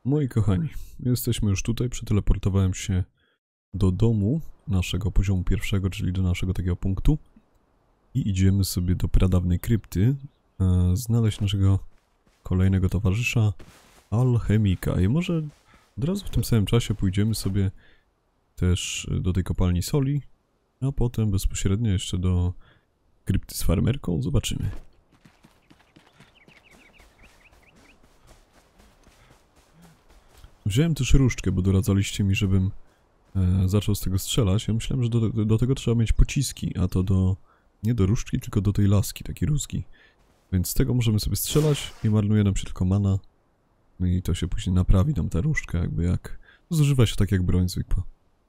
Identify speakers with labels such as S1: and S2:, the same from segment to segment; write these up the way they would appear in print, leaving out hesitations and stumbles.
S1: Moi kochani, jesteśmy już tutaj, przeteleportowałem się do domu naszego poziomu pierwszego, czyli do naszego takiego punktu i idziemy sobie do pradawnej krypty znaleźć naszego kolejnego towarzysza, alchemika. I może od razu w tym samym czasie pójdziemy sobie też do tej kopalni soli, a potem bezpośrednio jeszcze do krypty z farmerką, zobaczymy. Wziąłem też różdżkę, bo doradzaliście mi, żebym zaczął z tego strzelać. Ja myślałem, że do tego trzeba mieć pociski, a to nie do różdżki, tylko do tej laski, takiej rózgi. Więc z tego możemy sobie strzelać i marnuje nam się tylko mana. No i to się później naprawi nam ta różdżka, jakby jak... Zużywa się tak jak broń zwykła.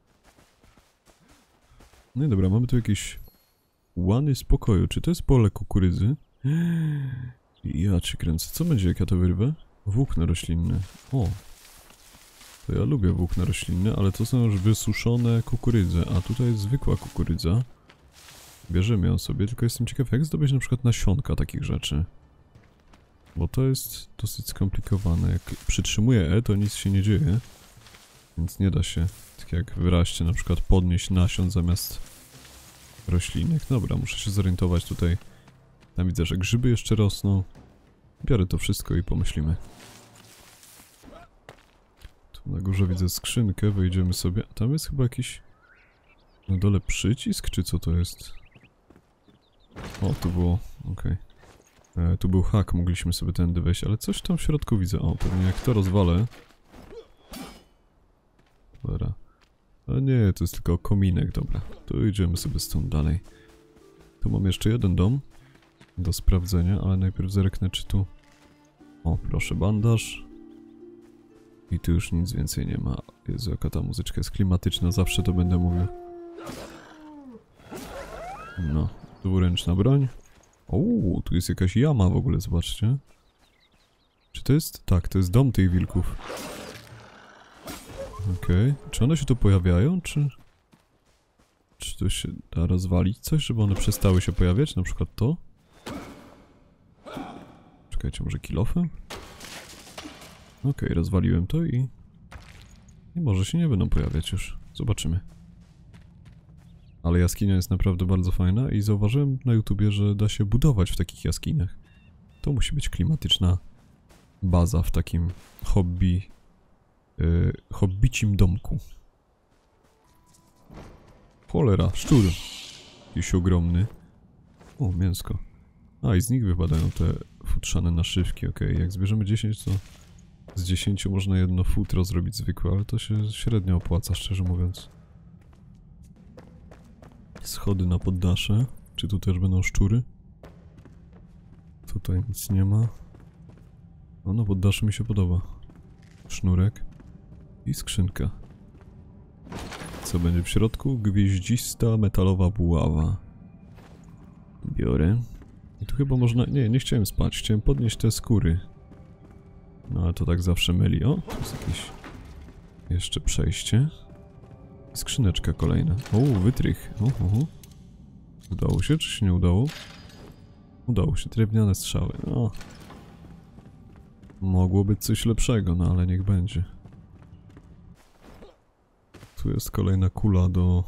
S1: No i dobra, mamy tu jakieś łany spokoju. Czy to jest pole kukurydzy? Ja cię kręcę. Co będzie, jak ja to wyrwę? Włókna roślinne. O! To ja lubię włókna roślinne, ale to są już wysuszone kukurydze, a tutaj jest zwykła kukurydza. Bierzemy ją sobie, tylko jestem ciekaw, jak zdobyć na przykład nasionka takich rzeczy. Bo to jest dosyć skomplikowane. Jak przytrzymuję E, to nic się nie dzieje. Więc nie da się, tak jak w raście, na przykład podnieść nasion zamiast roślinek. Dobra, muszę się zorientować tutaj. Tam widzę, że grzyby jeszcze rosną. Biorę to wszystko i pomyślimy. Tu na górze widzę skrzynkę, wejdziemy sobie. Tam jest chyba jakiś na dole przycisk, czy co to jest? O, tu było, okej. Tu był hak, mogliśmy sobie tędy wejść, ale coś tam w środku widzę. O, pewnie jak to rozwalę. Dobra. A nie, to jest tylko kominek, dobra. To idziemy sobie stąd dalej. Tu mam jeszcze jeden dom do sprawdzenia, ale najpierw zerknę, czy tu... O, proszę, bandaż. I tu już nic więcej nie ma. Jezu, jaka ta muzyczka jest klimatyczna, zawsze to będę mówił. No, dwuręczna broń. O, tu jest jakaś jama w ogóle, zobaczcie. Czy to jest? Tak, to jest dom tych wilków. Okej. Czy one się tu pojawiają, czy... Czy to się da rozwalić coś, żeby one przestały się pojawiać? Na przykład to? Czekajcie, może kilofem? Okej, rozwaliłem to i może się nie będą pojawiać już. Zobaczymy. Ale jaskinia jest naprawdę bardzo fajna i zauważyłem na YouTubie, że da się budować w takich jaskiniach. To musi być klimatyczna baza w takim hobbicim domku. Cholera, szczur. Jakiś ogromny. O, mięsko. A, i z nich wypadają te futrzane naszywki, okej. Jak zbierzemy 10, to z 10 można jedno futro zrobić zwykłe, ale to się średnio opłaca, szczerze mówiąc. Schody na poddasze. Czy tu też będą szczury? Tutaj nic nie ma. O, na poddasze mi się podoba. Sznurek. I skrzynka. Co będzie w środku? Gwieździsta metalowa buława. Biorę. I tu chyba można... Nie chciałem spać. Chciałem podnieść te skóry. No ale to tak zawsze myli. O, tu jest jakieś... jeszcze przejście. Skrzyneczka kolejna. O, wytrych. Udało się, czy się nie udało? Udało się. Drewniane strzały. No. Mogło być coś lepszego, no ale niech będzie. Tu jest kolejna kula do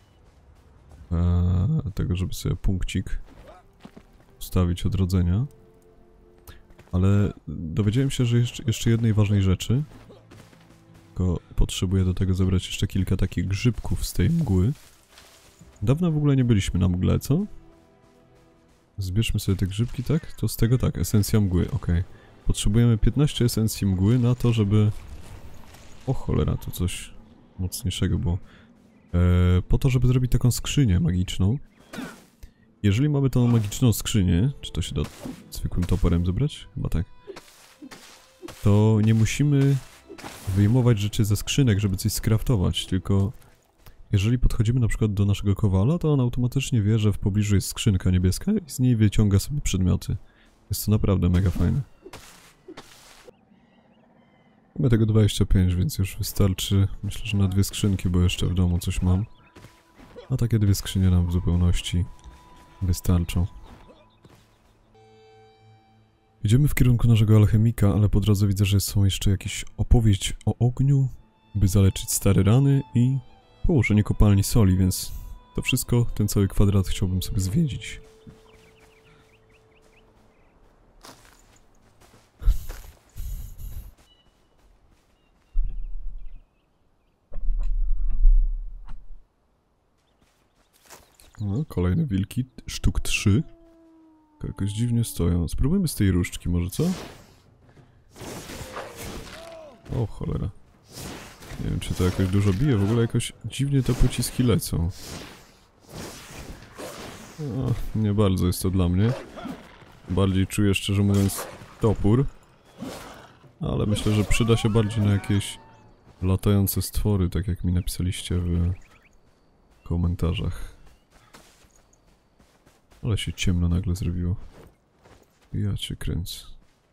S1: tego, żeby sobie punkcik ustawić odrodzenia. Ale dowiedziałem się, że jeszcze jednej ważnej rzeczy. Tylko potrzebuję do tego zebrać jeszcze kilka takich grzybków z tej mgły. Dawno w ogóle nie byliśmy na mgle, co? Zbierzmy sobie te grzybki, tak? To z tego tak, esencja mgły, okej. Potrzebujemy 15 esencji mgły na to, żeby... O cholera, tu coś mocniejszego było. Po to, żeby zrobić taką skrzynię magiczną. Jeżeli mamy tą magiczną skrzynię, czy to się da zwykłym toporem zebrać? Chyba tak. To nie musimy wyjmować rzeczy ze skrzynek, żeby coś skraftować, tylko jeżeli podchodzimy na przykład do naszego kowala, to on automatycznie wie, że w pobliżu jest skrzynka niebieska i z niej wyciąga sobie przedmioty. Jest to naprawdę mega fajne. Mamy tego 25, więc już wystarczy, myślę, że na 2 skrzynki, bo jeszcze w domu coś mam. A takie 2 skrzynie nam w zupełności wystarczą. Idziemy w kierunku naszego alchemika, ale po drodze widzę, że są jeszcze jakieś opowieść o ogniu, by zaleczyć stare rany i położenie kopalni soli, więc to wszystko, ten cały kwadrat chciałbym sobie zwiedzić. No, kolejne wilki, sztuk 3. Jakoś dziwnie stoją. Spróbujmy z tej różdżki może, co? O, cholera. Nie wiem, czy to jakoś dużo bije, w ogóle jakoś dziwnie te pociski lecą. O, nie bardzo jest to dla mnie. Bardziej czuję, szczerze mówiąc, topór. Ale myślę, że przyda się bardziej na jakieś latające stwory, tak jak mi napisaliście w komentarzach. Ale się ciemno nagle zrobiło. Ja cię kręcę.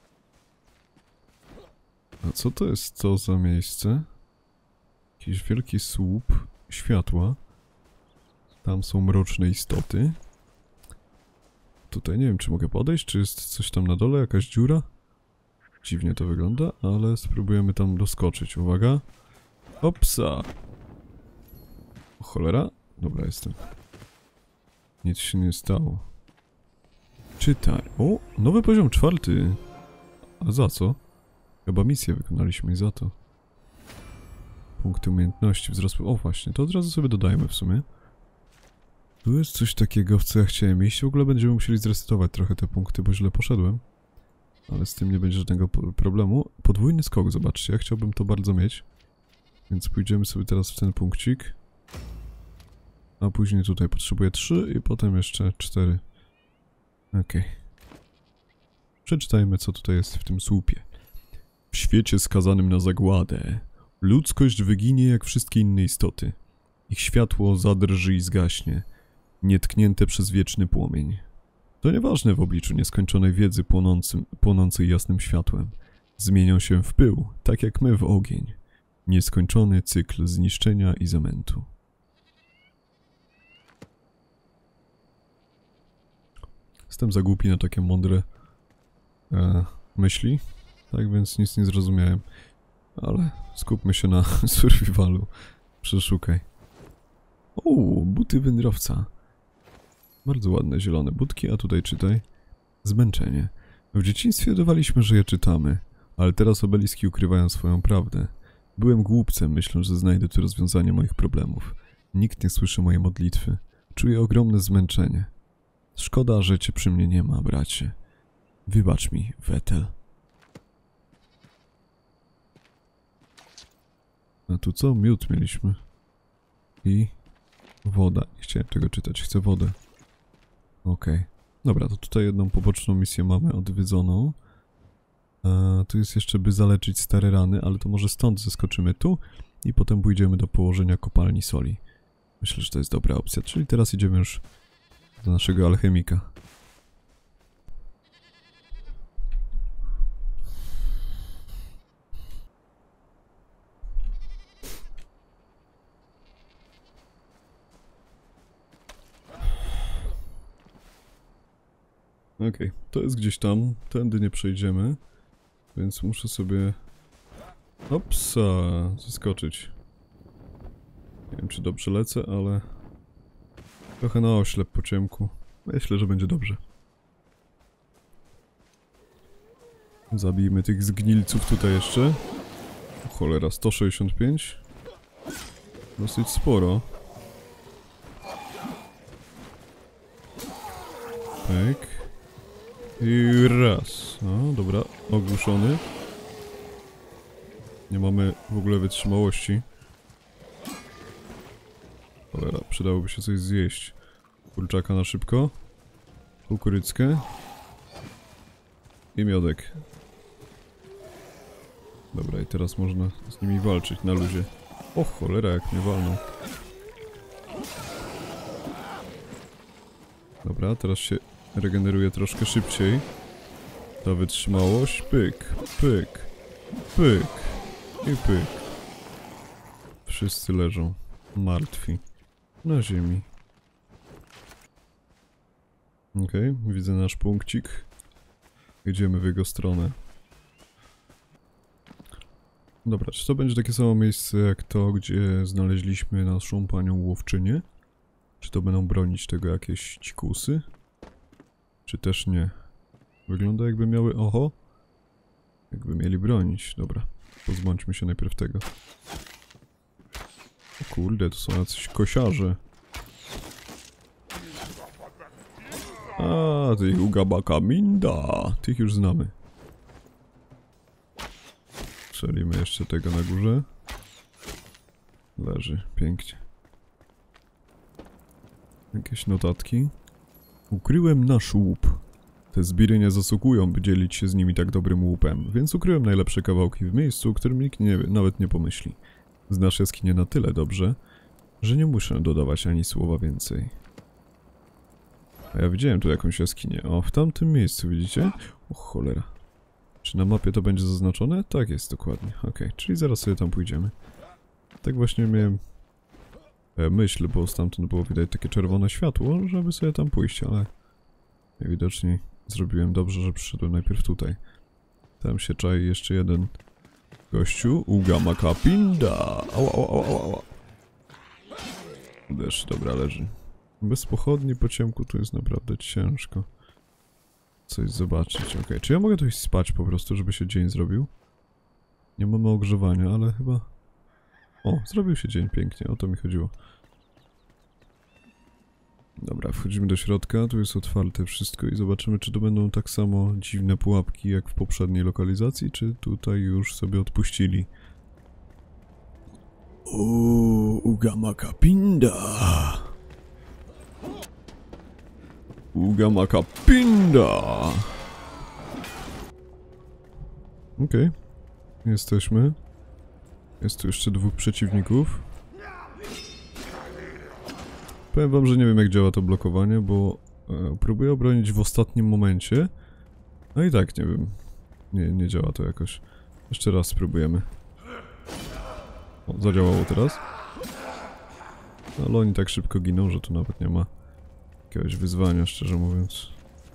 S1: A co to jest to za miejsce? Jakiś wielki słup światła. Tam są mroczne istoty. Tutaj nie wiem, czy mogę podejść, czy jest coś tam na dole, jakaś dziura? Dziwnie to wygląda, ale spróbujemy tam doskoczyć. Uwaga. Opsa! O, cholera. Dobra, jestem. Nic się nie stało. Czytaj. O, nowy poziom 4. A za co? Chyba misję wykonaliśmy i za to. Punkty umiejętności wzrosły. O właśnie, to od razu sobie dodajmy w sumie. Tu jest coś takiego, w co ja chciałem iść. W ogóle będziemy musieli zresetować trochę te punkty, bo źle poszedłem. Ale z tym nie będzie żadnego problemu. Podwójny skok, zobaczcie. Ja chciałbym to bardzo mieć. Więc pójdziemy sobie teraz w ten punkcik. A później tutaj potrzebuję 3 i potem jeszcze 4. Okej. Przeczytajmy, co tutaj jest w tym słupie. W świecie skazanym na zagładę ludzkość wyginie jak wszystkie inne istoty. Ich światło zadrży i zgaśnie, nietknięte przez wieczny płomień. To nieważne w obliczu nieskończonej wiedzy płonącej jasnym światłem. Zmienią się w pył, tak jak my w ogień. Nieskończony cykl zniszczenia i zamętu. Jestem za głupi na takie mądre myśli, tak więc nic nie zrozumiałem. Ale skupmy się na survivalu. Przeszukaj. O, buty wędrowca. Bardzo ładne zielone budki, a tutaj czytaj. Zmęczenie. W dzieciństwie dawaliśmy, że je czytamy, ale teraz obeliski ukrywają swoją prawdę. Byłem głupcem, myśląc, że znajdę tu rozwiązanie moich problemów. Nikt nie słyszy mojej modlitwy. Czuję ogromne zmęczenie. Szkoda, że cię przy mnie nie ma, bracie. Wybacz mi, Wetel. A tu co? Miód mieliśmy. I woda. Nie chciałem tego czytać, chcę wodę. Okej. Dobra, to tutaj jedną poboczną misję mamy odwiedzoną. Tu jest jeszcze, by zaleczyć stare rany, ale to może stąd zeskoczymy tu i potem pójdziemy do położenia kopalni soli. Myślę, że to jest dobra opcja, czyli teraz idziemy już do naszego alchemika. Okej, to jest gdzieś tam, tędy nie przejdziemy, więc muszę sobie... Opsa, zeskoczyć. Nie wiem, czy dobrze lecę, ale... Trochę na oślep po ciemku. Myślę, że będzie dobrze. Zabijmy tych zgnilców tutaj jeszcze. O, cholera, 165. Dosyć sporo. Tak. I raz. No, dobra, ogłuszony. Nie mamy w ogóle wytrzymałości. Cholera, przydałoby się coś zjeść. Kurczaka na szybko. Kukuryckę. I miodek. Dobra, i teraz można z nimi walczyć na luzie. O cholera, jak mnie walną. Dobra, teraz się regeneruje troszkę szybciej. Ta wytrzymałość. Pyk, pyk, pyk i pyk. Wszyscy leżą martwi na ziemi. Okej, widzę nasz punkcik. Idziemy w jego stronę. Dobra, czy to będzie takie samo miejsce jak to, gdzie znaleźliśmy naszą panią łowczynię? Czy to będą bronić tego jakieś dzikusy? Czy też nie? Wygląda jakby miały... Oho! Jakby mieli bronić. Dobra, pozbądźmy się najpierw tego. O kurde, to są jacyś kosiarze. A, tych Ugabaka Minda. Tych już znamy. Strzelimy jeszcze tego na górze. Leży, pięknie. Jakieś notatki. Ukryłem nasz łup. Te zbiry nie zasługują, by dzielić się z nimi tak dobrym łupem, więc ukryłem najlepsze kawałki w miejscu, o którym nikt nawet nie pomyśli. Znasz jaskinię na tyle dobrze, że nie muszę dodawać ani słowa więcej. A ja widziałem tu jakąś jaskinię. O, w tamtym miejscu, widzicie? O cholera. Czy na mapie to będzie zaznaczone? Tak jest, dokładnie. Okej, czyli zaraz sobie tam pójdziemy. Tak właśnie miałem myśl, bo stamtąd było widać takie czerwone światło, żeby sobie tam pójść, ale najwidoczniej zrobiłem dobrze, że przyszedłem najpierw tutaj. Tam się czai jeszcze jeden gościu. Ugamaka Pinda! Ała, ała, ała, ała. Uderz, dobra, leży. Bez pochodni po ciemku tu jest naprawdę ciężko coś zobaczyć. Okej, czy ja mogę tu iść spać po prostu, żeby się dzień zrobił? Nie mamy ogrzewania, ale chyba... O, zrobił się dzień pięknie, o to mi chodziło. Dobra, wchodzimy do środka, tu jest otwarte wszystko i zobaczymy, czy to będą tak samo dziwne pułapki jak w poprzedniej lokalizacji, czy tutaj już sobie odpuścili. Ugamaka Pinda! Ugamaka Pinda! Okej. Jesteśmy. Jest tu jeszcze dwóch przeciwników. Powiem wam, że nie wiem jak działa to blokowanie, bo próbuję obronić w ostatnim momencie. No i tak, nie wiem. Nie działa to jakoś. Jeszcze raz spróbujemy. O, zadziałało teraz. Ale oni tak szybko giną, że tu nawet nie ma jakiegoś wyzwania, szczerze mówiąc.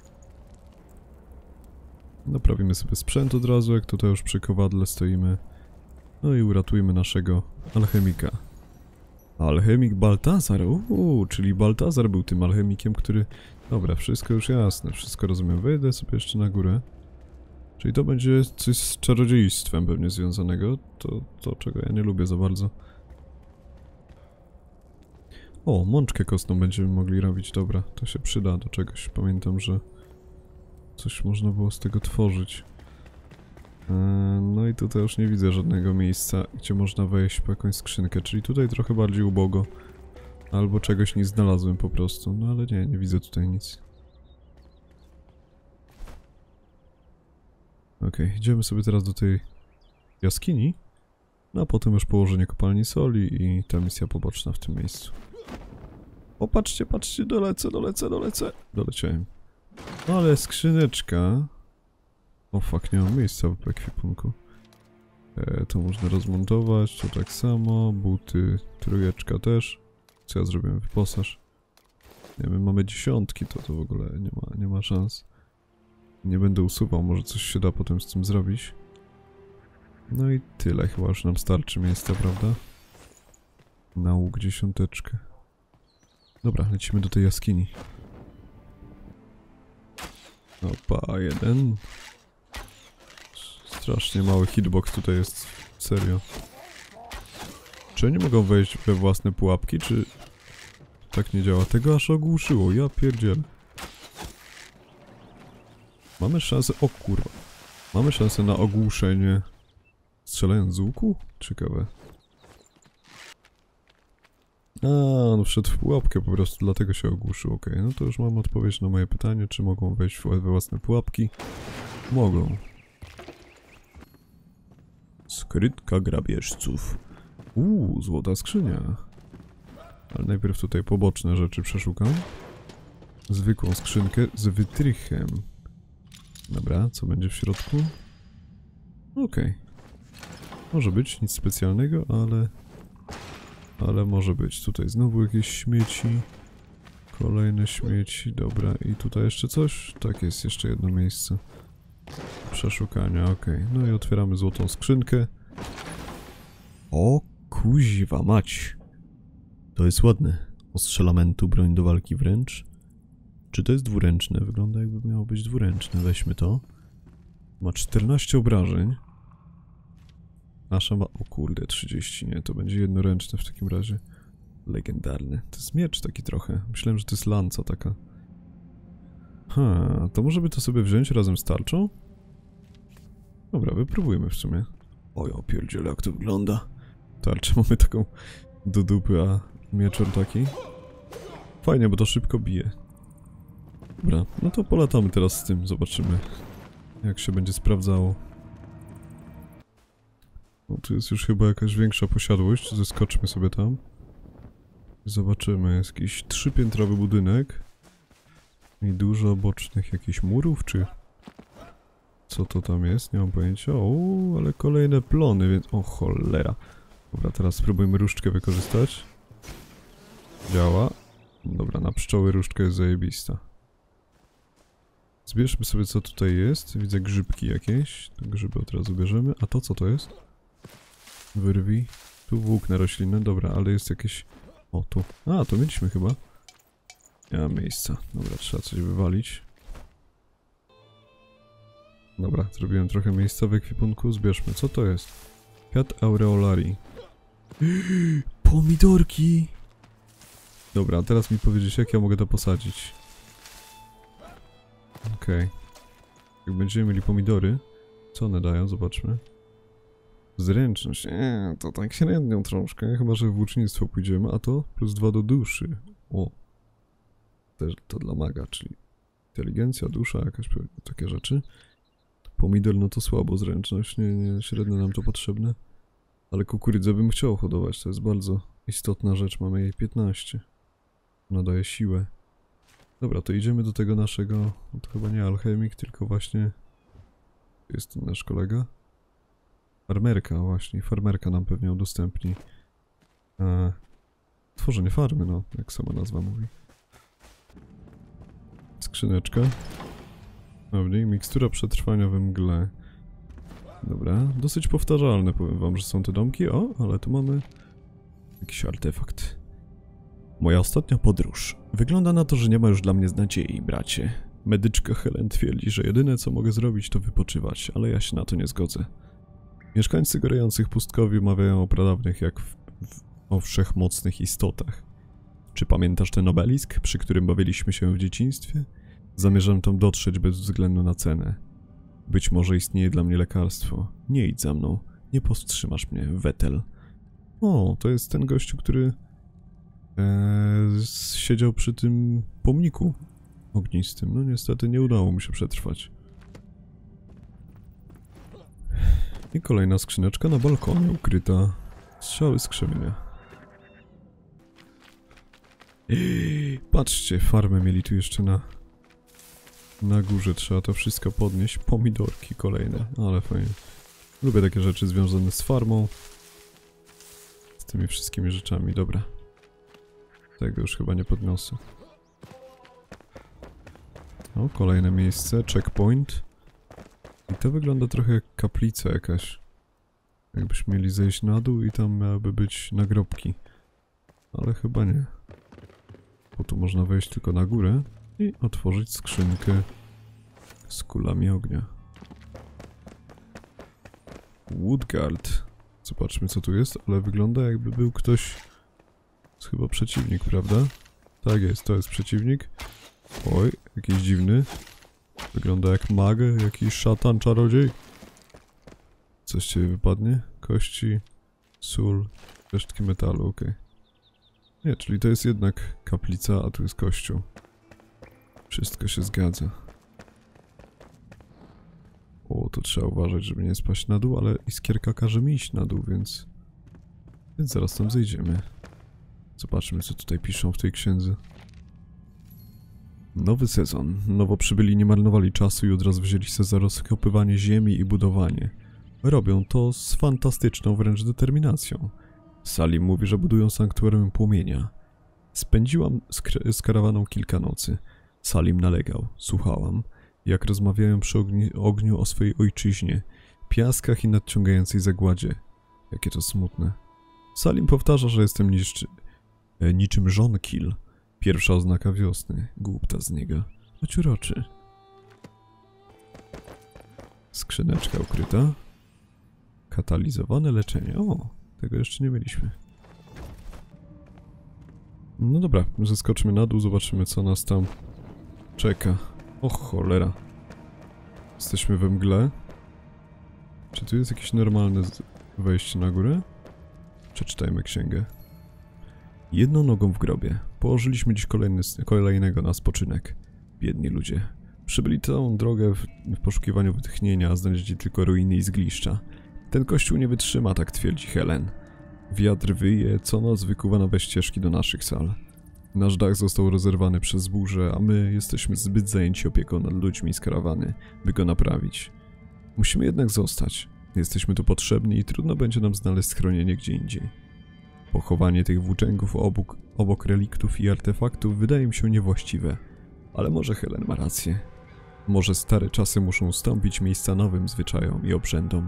S1: Naprawimy sobie sprzęt od razu, jak tutaj już przy kowadle stoimy. No i uratujmy naszego alchemika. Alchemik Baltazar, czyli Baltazar był tym alchemikiem, który... Dobra, wszystko już jasne, wszystko rozumiem. Wejdę sobie jeszcze na górę. Czyli to będzie coś z czarodziejstwem pewnie związanego. To czego ja nie lubię za bardzo. O, mączkę kostną będziemy mogli robić, dobra, to się przyda do czegoś. Pamiętam, że coś można było z tego tworzyć. No i tutaj już nie widzę żadnego miejsca, gdzie można wejść po jakąś skrzynkę, czyli tutaj trochę bardziej ubogo. Albo czegoś nie znalazłem po prostu, no ale nie widzę tutaj nic. Okej, idziemy sobie teraz do tej jaskini, no a potem już położenie kopalni soli i ta misja poboczna w tym miejscu. O, patrzcie, dolecę. Doleciałem. Ale skrzyneczka. O fuck, nie mam miejsca w ekwipunku. To można rozmontować, to tak samo. Buty, trójeczka też. Co ja zrobiłem? Wyposaż. Nie wiem, mamy dziesiątki, to w ogóle nie ma szans. Nie będę usuwał, może coś się da potem z tym zrobić. No i tyle, chyba już nam starczy miejsca, prawda? Na łuk dziesiąteczkę. Dobra, lecimy do tej jaskini. Opa, jeden. Strasznie mały hitbox tutaj jest, serio. Czy oni mogą wejść we własne pułapki, czy... Tak nie działa? Tego aż ogłuszyło, ja pierdzielę. Mamy szansę... O kurwa. Mamy szansę na ogłuszenie... Strzelając z łuku? Ciekawe. No wszedł w pułapkę po prostu, dlatego się ogłuszył. Okej, no to już mam odpowiedź na moje pytanie, czy mogą wejść we własne pułapki. Mogą. Skrytka grabieżców. Złota skrzynia. Ale najpierw tutaj poboczne rzeczy przeszukam. Zwykłą skrzynkę z wytrychem. Dobra, co będzie w środku? Okej. Może być, nic specjalnego, ale może być. Tutaj znowu jakieś śmieci. Kolejne śmieci, dobra. I tutaj jeszcze coś? Tak, jest jeszcze jedno miejsce. przeszukania, okej. No i otwieramy złotą skrzynkę. O kuźwa mać. To jest ładne. Ostrzelamentu, broń do walki wręcz. Czy to jest dwuręczne? Wygląda jakby miało być dwuręczne. Weźmy to. Ma 14 obrażeń. Nasza ma... O kurde, 30, nie. To będzie jednoręczne w takim razie. Legendarny. To jest miecz taki trochę. Myślałem, że to jest lanca taka. To może by to sobie wziąć razem z tarczą? Dobra, wypróbujmy w sumie. O ja pierdzielę, jak to wygląda. Tarczę mamy taką do dupy, a mieczor taki. Fajnie, bo to szybko bije. Dobra, no to polatamy teraz z tym, zobaczymy jak się będzie sprawdzało. No tu jest już chyba jakaś większa posiadłość, zeskoczmy sobie tam. Zobaczymy, jest jakiś 3-piętrowy budynek. I dużo bocznych jakichś murów, czy... Co to tam jest? Nie mam pojęcia. O, ale kolejne plony, więc... O cholera. Dobra, teraz spróbujmy różdżkę wykorzystać. Działa. Dobra, na pszczoły różdżka jest zajebista. Zbierzmy sobie, co tutaj jest. Widzę grzybki jakieś. To grzyby od razu bierzemy. A to co to jest? Wyrwij. Tu włókna roślinne. Dobra, ale jest jakieś... O, tu. A, to mieliśmy chyba. Nie ma miejsca. Dobra, trzeba coś wywalić. Dobra, zrobiłem trochę miejsca w ekwipunku. Zbierzmy. Co to jest? Kwiat aureolari. Pomidorki! Dobra, a teraz mi powiedzieć, jak ja mogę to posadzić. Okej. Jak będziemy mieli pomidory, co one dają? Zobaczmy. Zręczność. To tak średnią troszkę. Chyba, że w włócznictwo pójdziemy, a to plus 2 do duszy. O. Też to dla maga, czyli inteligencja, dusza, jakaś takie rzeczy. Pomidor, no to słabo zręczność. Nie, średnio nam to potrzebne. Ale kukurydzę bym chciał hodować, to jest bardzo istotna rzecz, mamy jej 15. Ona daje siłę. Dobra, to idziemy do tego naszego, no to chyba nie alchemik, tylko właśnie... Jest ten nasz kolega? Farmerka, właśnie, farmerka nam pewnie udostępni. Tworzenie farmy, no, jak sama nazwa mówi. Skrzyneczka. No w niej mikstura przetrwania we mgle. Dobra, dosyć powtarzalne, powiem wam, że są te domki. O, ale tu mamy jakiś artefakt. Moja ostatnia podróż. Wygląda na to, że nie ma już dla mnie nadziei, bracie. Medyczka Helen twierdzi, że jedyne co mogę zrobić to wypoczywać, ale ja się na to nie zgodzę. Mieszkańcy gorących pustkowi mawiają o pradawnych jak o wszechmocnych istotach. Czy pamiętasz ten obelisk, przy którym bawiliśmy się w dzieciństwie? Zamierzam tam dotrzeć bez względu na cenę. Być może istnieje dla mnie lekarstwo. Nie idź za mną. Nie powstrzymasz mnie, Wetel. O, to jest ten gościu, który siedział przy tym pomniku ognistym. No niestety nie udało mu się przetrwać. I kolejna skrzyneczka na balkonie ukryta. Strzały skrzywienia. Patrzcie, farmę mieli tu jeszcze na górze. Trzeba to wszystko podnieść. Pomidorki kolejne, ale fajnie. Lubię takie rzeczy związane z farmą. Z tymi wszystkimi rzeczami, dobra. Tego już chyba nie podniosę. O, kolejne miejsce, checkpoint. I to wygląda trochę jak kaplica jakaś. Jakbyśmy mieli zejść na dół i tam miałyby być nagrobki. Ale chyba nie. Bo tu można wejść tylko na górę i otworzyć skrzynkę z kulami ognia. Woodguard. Zobaczmy co tu jest, ale wygląda jakby był ktoś... To chyba przeciwnik, prawda? Tak jest, to jest przeciwnik. Oj, jakiś dziwny. Wygląda jak mag, jakiś szatan, czarodziej. Coś ci wypadnie? Kości, sól, resztki metalu, okej. Nie, czyli to jest jednak kaplica, a tu jest kościół. Wszystko się zgadza. O, to trzeba uważać, żeby nie spaść na dół, ale iskierka każe mi iść na dół, więc zaraz tam zejdziemy. Zobaczmy, co tutaj piszą w tej księdze. Nowy sezon. Nowo przybyli nie marnowali czasu i od razu wzięli się za rozkopywanie ziemi i budowanie. Robią to z fantastyczną wręcz determinacją. Salim mówi, że budują sanktuarium płomienia. Spędziłam z karawaną kilka nocy. Salim nalegał. Słuchałam. Jak rozmawiają przy ogniu o swojej ojczyźnie, piaskach i nadciągającej zagładzie. Jakie to smutne. Salim powtarza, że jestem niczym żonkil. Pierwsza oznaka wiosny. Głupta z niego. Choć uroczy. Skrzyneczka ukryta. Katalizowane leczenie. O, tego jeszcze nie mieliśmy. No dobra, zeskoczmy na dół, zobaczymy co nas tam czeka. O cholera. Jesteśmy we mgle. Czy tu jest jakieś normalne wejście na górę? Przeczytajmy księgę. Jedną nogą w grobie. Położyliśmy dziś kolejnego na spoczynek. Biedni ludzie. Przybyli całą drogę w poszukiwaniu wytchnienia, a znaleźli tylko ruiny i zgliszcza. Ten kościół nie wytrzyma, tak twierdzi Helen. Wiatr wyje, co noc wykuwa nowe ścieżki do naszych sal. Nasz dach został rozerwany przez burzę, a my jesteśmy zbyt zajęci opieką nad ludźmi z karawany, by go naprawić. Musimy jednak zostać. Jesteśmy tu potrzebni i trudno będzie nam znaleźć schronienie gdzie indziej. Pochowanie tych włóczęgów obok reliktów i artefaktów wydaje mi się niewłaściwe. Ale może Helen ma rację. Może stare czasy muszą ustąpić miejsca nowym zwyczajom i obrzędom.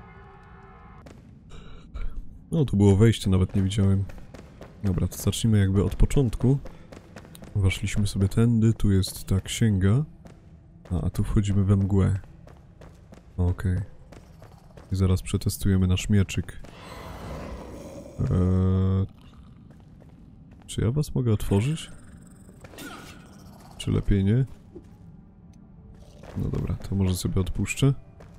S1: No, tu było wejście, nawet nie widziałem. Dobra, to zacznijmy jakby od początku. Weszliśmy sobie tędy, tu jest ta księga. A tu wchodzimy we mgłę. Okej. I zaraz przetestujemy nasz mieczyk. Czy ja was mogę otworzyć? Czy lepiej nie? No dobra, to może sobie odpuszczę.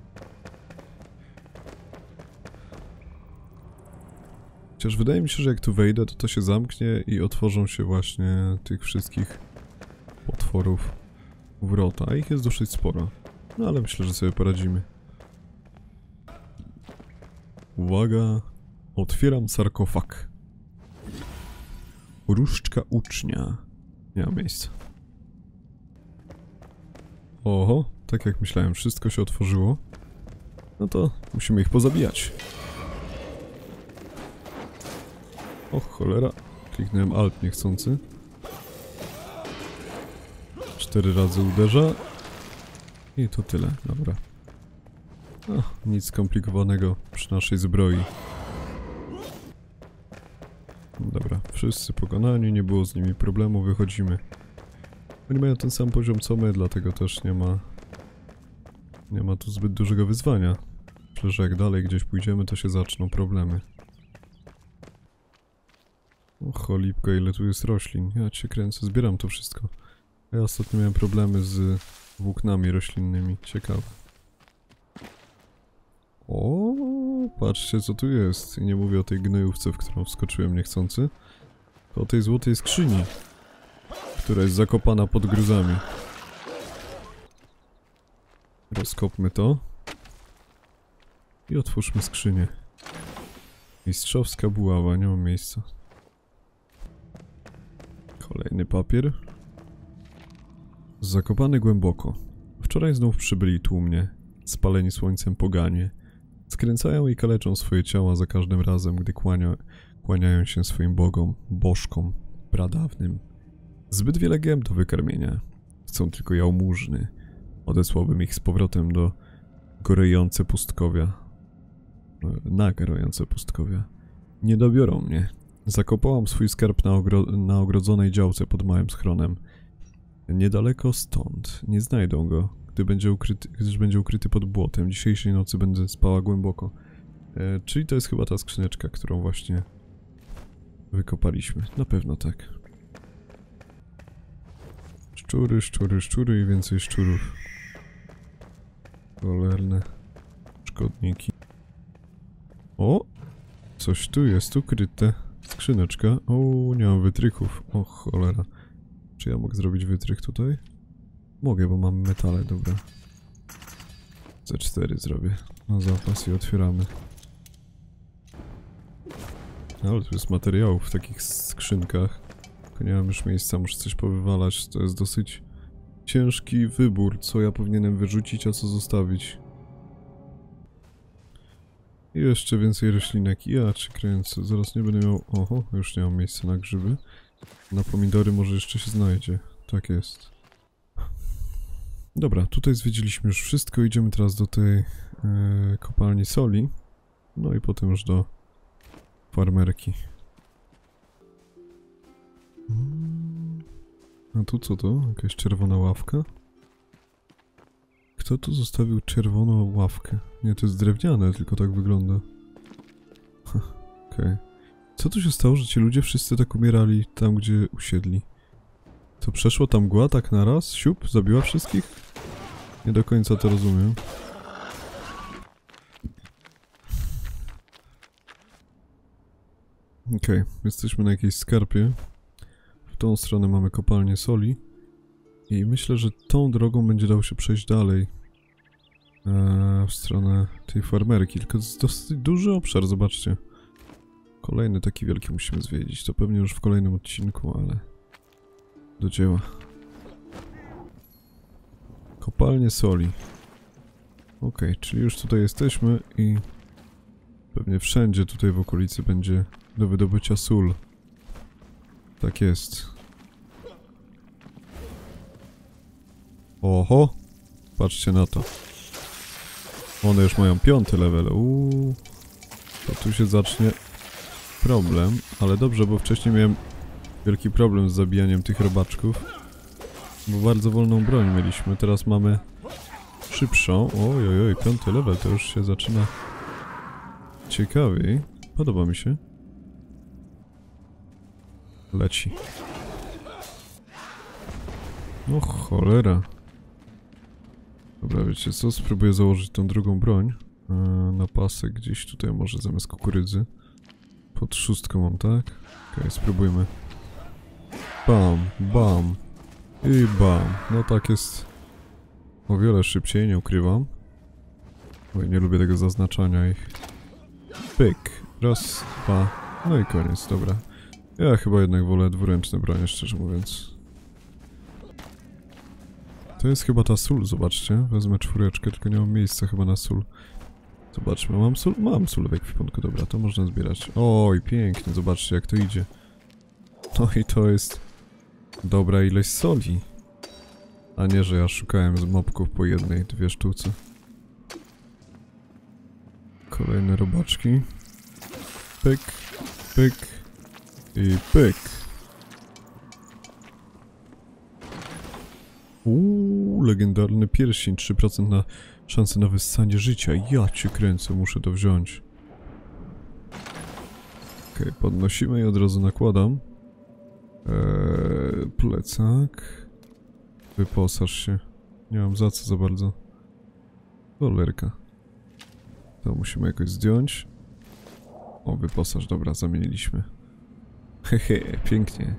S1: Chociaż wydaje mi się, że jak tu wejdę, to się zamknie i otworzą się właśnie tych wszystkich potworów wrota. A ich jest dosyć sporo. No ale myślę, że sobie poradzimy. Uwaga. Otwieram sarkofag. Różdżka ucznia. Nie ma miejsca. Oho, tak jak myślałem, wszystko się otworzyło. No to musimy ich pozabijać. O cholera, kliknąłem Alt niechcący. 4 razy uderza. I to tyle, dobra. Nic skomplikowanego przy naszej zbroi. Dobra, wszyscy pokonani, nie było z nimi problemu, wychodzimy. Oni mają ten sam poziom co my, dlatego też nie ma tu zbyt dużego wyzwania. Myślę, że jak dalej gdzieś pójdziemy, to się zaczną problemy. O cholipko, ile tu jest roślin. Ja cię kręcę, zbieram to wszystko. Ja ostatnio miałem problemy z włóknami roślinnymi. Ciekawe. O, patrzcie co tu jest. I nie mówię o tej gnojówce, w którą wskoczyłem niechcący. To o tej złotej skrzyni, która jest zakopana pod gruzami. Rozkopmy to. I otwórzmy skrzynię. Mistrzowska buława, nie ma miejsca. Kolejny papier. Zakopany głęboko. Wczoraj znów przybyli tłumnie, spaleni słońcem poganie. Skręcają i kaleczą swoje ciała za każdym razem, gdy kłaniają się swoim bogom, bożkom, pradawnym. Zbyt wiele gęb do wykarmienia. Chcą tylko jałmużny. Odesłałbym ich z powrotem do gorejące pustkowia. Na gorejące pustkowia. Nie dobiorą mnie. Zakopałam swój skarb na ogrodzonej działce pod małym schronem. Niedaleko stąd. Nie znajdą go, gdyż będzie ukryty pod błotem. Dzisiejszej nocy będę spała głęboko. Czyli to jest chyba ta skrzyneczka, którą właśnie wykopaliśmy. Na pewno tak. Szczury, szczury, szczury i więcej szczurów. Cholerne szkodniki. O! Coś tu jest ukryte. Skrzyneczka. O, nie mam wytrychów. O cholera. Czy ja mogę zrobić wytrych tutaj? Mogę, bo mam metale, dobra. C4 zrobię. Na zapas i otwieramy. Ale tu jest materiałów w takich skrzynkach. Tylko nie mam już miejsca, muszę coś powywalać. To jest dosyć ciężki wybór, co ja powinienem wyrzucić, a co zostawić. I jeszcze więcej roślinek. Ja cię kręcę, zaraz nie będę miał... Oho, już nie mam miejsca na grzyby. Na pomidory może jeszcze się znajdzie. Tak jest. Dobra, tutaj zwiedziliśmy już wszystko, idziemy teraz do tej kopalni soli. No i potem już do farmerki. A tu co to? Jakaś czerwona ławka? Kto tu zostawił czerwoną ławkę? Nie, to jest drewniane, tylko tak wygląda. Okej. Co tu się stało, że ci ludzie wszyscy tak umierali tam, gdzie usiedli? To przeszło tam mgła tak naraz? Siup? Zabiła wszystkich? Nie do końca to rozumiem. Okej, jesteśmy na jakiejś skarpie. W tą stronę mamy kopalnię soli. I myślę, że tą drogą będzie dało się przejść dalej. W stronę tej farmerki. Tylko to jest dosyć duży obszar, zobaczcie. Kolejny taki wielki musimy zwiedzić. To pewnie już w kolejnym odcinku, ale... do dzieła. Kopalnie soli. Okej, czyli już tutaj jesteśmy i... pewnie wszędzie tutaj w okolicy będzie do wydobycia sól. Tak jest. Oho! Patrzcie na to. One już mają 5. level. To tu się zacznie problem. Ale dobrze, bo wcześniej miałem wielki problem z zabijaniem tych robaczków. Bo bardzo wolną broń mieliśmy. Teraz mamy szybszą. Ojojoj, 5. level. To już się zaczyna ciekawiej. Podoba mi się. Leci. O cholera. Dobra, wiecie co? Spróbuję założyć tą drugą broń na pasek gdzieś tutaj może zamiast kukurydzy. Pod 6 mam, tak? Okej, spróbujmy. Bam, bam i bam. No tak jest o wiele szybciej, nie ukrywam. Bo ja nie lubię tego zaznaczania ich. Pyk. Raz, dwa. No i koniec, dobra. Ja chyba jednak wolę dwuręczne bronie, szczerze mówiąc. To jest chyba ta sól, zobaczcie. Wezmę 4, tylko nie mam miejsca chyba na sól. Zobaczmy, mam sól? Mam sól w ekwipunku, dobra, to można zbierać. Oj, pięknie, zobaczcie jak to idzie. No i to jest dobra ilość soli. A nie, że ja szukałem z mopków po 1, 2 sztuce. Kolejne robaczki. Pyk, pyk i pyk. Legendarny pierścień, 3% na szansę na wyssanie życia. Ja cię kręcę, muszę to wziąć. Okej, podnosimy i od razu nakładam. Plecak. Wyposaż się. Nie mam za co za bardzo. Cholerka. To musimy jakoś zdjąć. O, wyposaż, dobra, zamieniliśmy. Hehe, pięknie.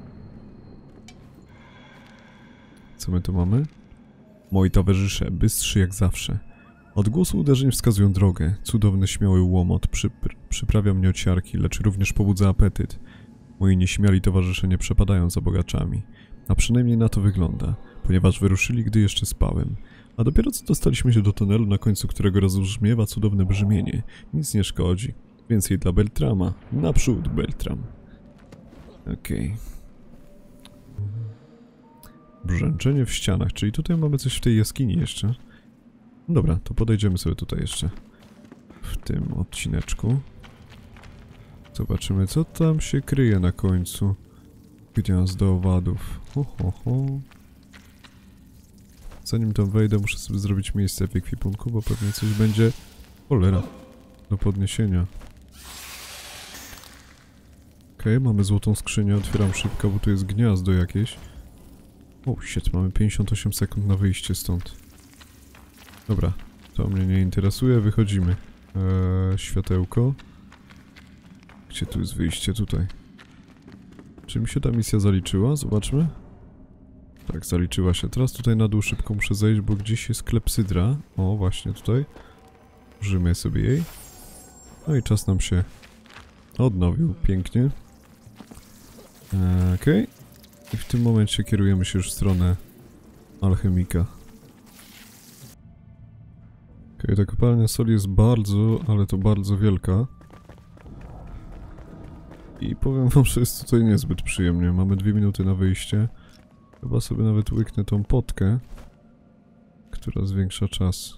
S1: Co my tu mamy? Moi towarzysze, bystrzy jak zawsze. Odgłosy uderzeń wskazują drogę. Cudowny, śmiały łomot przyprawia mnie ociarki, lecz również pobudza apetyt. Moi nieśmiali towarzysze nie przepadają za bogaczami. A przynajmniej na to wygląda, ponieważ wyruszyli, gdy jeszcze spałem. A dopiero co dostaliśmy się do tunelu, na końcu którego rozbrzmiewa cudowne brzmienie. Nic nie szkodzi. Więcej dla Beltrama. Naprzód, Beltram. Okej. Brzęczenie w ścianach, czyli tutaj mamy coś w tej jaskini jeszcze. Dobra, to podejdziemy sobie tutaj jeszcze. W tym odcineczku. Zobaczymy, co tam się kryje na końcu. Gniazdo owadów. Ho, ho, ho. Zanim tam wejdę, muszę sobie zrobić miejsce w ekwipunku, bo pewnie coś będzie... Cholera. Do podniesienia. Okej, mamy złotą skrzynię, otwieram szybko, bo tu jest gniazdo jakieś. O, shit, mamy 58 sekund na wyjście stąd. Dobra, to mnie nie interesuje, wychodzimy. Światełko. Gdzie tu jest wyjście? Tutaj. Czy mi się ta misja zaliczyła? Zobaczmy. Tak, zaliczyła się. Teraz tutaj na dół szybko muszę zejść, bo gdzieś jest klepsydra. O, właśnie tutaj. Użyjmy sobie jej. No i czas nam się odnowił. Pięknie. Okej. I w tym momencie kierujemy się już w stronę alchemika. Okej, ta kopalnia soli jest bardzo, ale to bardzo wielka. I powiem wam, że jest tutaj niezbyt przyjemnie. Mamy 2 minuty na wyjście. Chyba sobie nawet łyknę tą potkę. która zwiększa czas.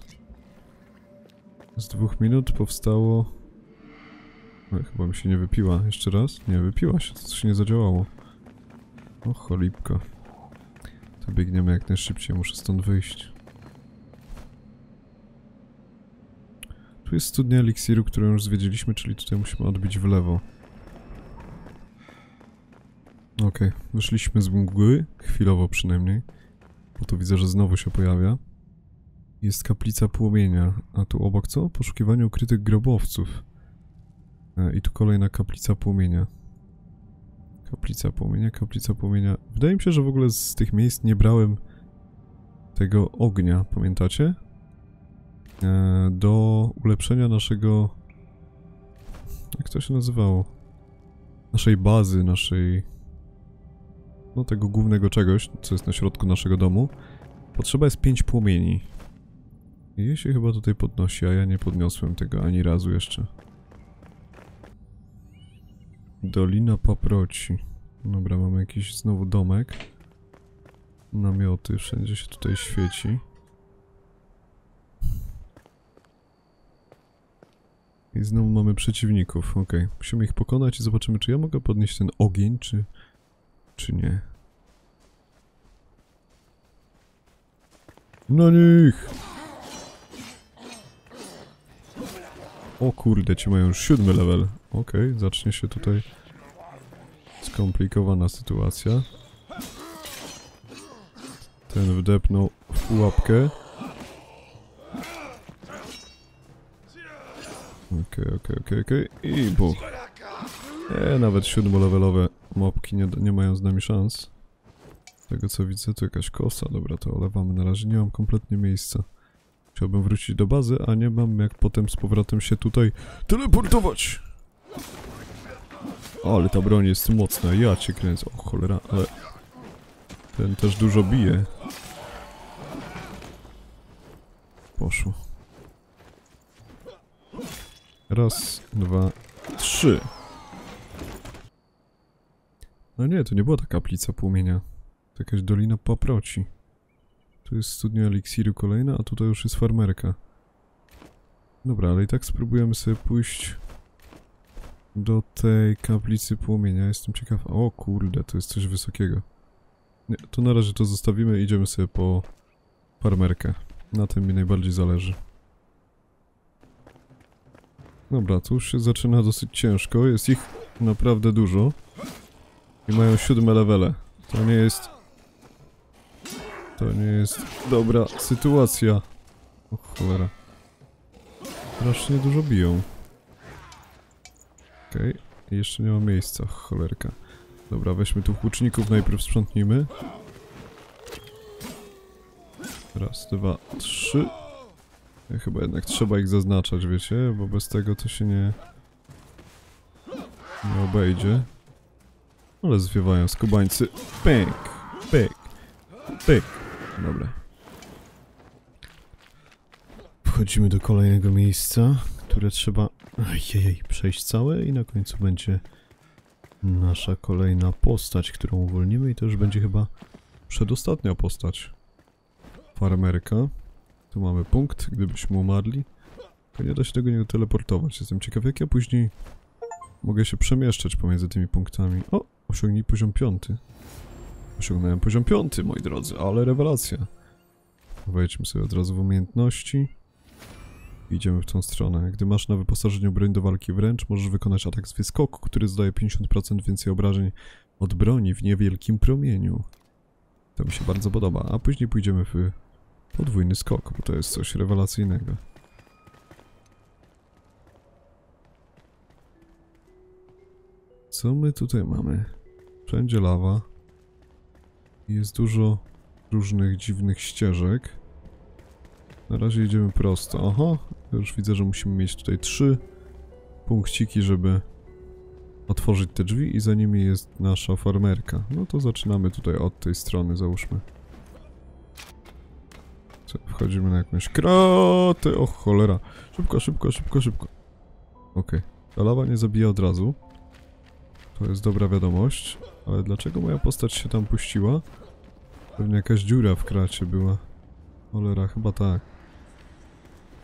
S1: Z 2 minut powstało... No, chyba mi się nie wypiła. Jeszcze raz? Nie, wypiła się, coś nie zadziałało. O, cholipka. To biegniemy jak najszybciej, muszę stąd wyjść. Tu jest studnia eliksiru, którą już zwiedziliśmy, czyli tutaj musimy odbić w lewo. Okej, wyszliśmy z mgły, chwilowo przynajmniej. Bo tu widzę, że znowu się pojawia. Jest kaplica płomienia, a tu obok co? Poszukiwanie ukrytych grobowców. I tu kolejna kaplica płomienia. Kaplica płomienia, kaplica płomienia. Wydaje mi się, że w ogóle z tych miejsc nie brałem tego ognia, pamiętacie? Do ulepszenia naszego... Jak to się nazywało? Naszej bazy, naszej... No tego głównego czegoś, co jest na środku naszego domu. Potrzeba jest 5 płomieni. I je się chyba tutaj podnosi, a ja nie podniosłem tego ani razu jeszcze. Dolina Paproci. Dobra, mamy jakiś znowu domek. Namioty, wszędzie się tutaj świeci. I znowu mamy przeciwników, okej. Musimy ich pokonać i zobaczymy, czy ja mogę podnieść ten ogień, czy nie. Na nich! O kurde, ci mają już 7 level. Okej, zacznie się tutaj skomplikowana sytuacja. Ten wdepnął w pułapkę. Okej. I buch. Nawet 7-levelowe mopki nie mają z nami szans. Z tego co widzę, to jakaś kosa. Dobra, to olewamy. Na razie nie mam kompletnie miejsca. Chciałbym wrócić do bazy, a nie mam jak potem z powrotem się tutaj teleportować. Ale ta broń jest mocna, ja cię kręcę. O cholera, ale... Ten też dużo bije. Poszło. Raz, 2, 3. No nie, to nie była ta kaplica płomienia. To jakaś dolina paproci. Tu jest studnia eliksiru kolejna, a tutaj już jest farmerka. Dobra, ale i tak spróbujemy sobie pójść do tej kaplicy płomienia. Jestem ciekaw... O kurde, to jest coś wysokiego. Nie, to na razie to zostawimy i idziemy sobie po farmerkę. Na tym mi najbardziej zależy. Dobra, tu już się zaczyna dosyć ciężko. Jest ich naprawdę dużo. I mają 7 levele. To nie jest dobra sytuacja. O cholera. Strasznie dużo biją. Okej. Jeszcze nie ma miejsca, cholerka. Dobra, weźmy tu łuczników, najpierw sprzątnijmy. Raz, 2, 3. Chyba jednak trzeba ich zaznaczać, wiecie? Bo bez tego to się nie obejdzie. Ale zwiewają skubańcy. Pyk, pyk, pyk. Dobra. Wchodzimy do kolejnego miejsca, które trzeba przejść całe i na końcu będzie nasza kolejna postać, którą uwolnimy i to już będzie chyba przedostatnia postać. Farmerka. Tu mamy punkt, gdybyśmy umarli. To nie da się tego nie teleportować. Jestem ciekaw, jak ja później mogę się przemieszczać pomiędzy tymi punktami. O! Osiągnij poziom 5. Osiągnąłem poziom 5, moi drodzy, ale rewelacja. Wejdźmy sobie od razu w umiejętności. Idziemy w tą stronę. Gdy masz na wyposażeniu broń do walki wręcz, możesz wykonać atak z wyskoku, który zdaje 50% więcej obrażeń od broni w niewielkim promieniu. To mi się bardzo podoba. A później pójdziemy w podwójny skok, bo to jest coś rewelacyjnego. Co my tutaj mamy? Wszędzie lawa. Jest dużo różnych dziwnych ścieżek. Na razie idziemy prosto. Aha, już widzę, że musimy mieć tutaj 3 punkciki, żeby otworzyć te drzwi i za nimi jest nasza farmerka. No to zaczynamy tutaj od tej strony, załóżmy. Wchodzimy na jakąś kratę. O cholera. Szybko. Okej. Ta lawa nie zabija od razu. To jest dobra wiadomość. Ale dlaczego moja postać się tam puściła? Pewnie jakaś dziura w kracie była. Cholera, chyba tak.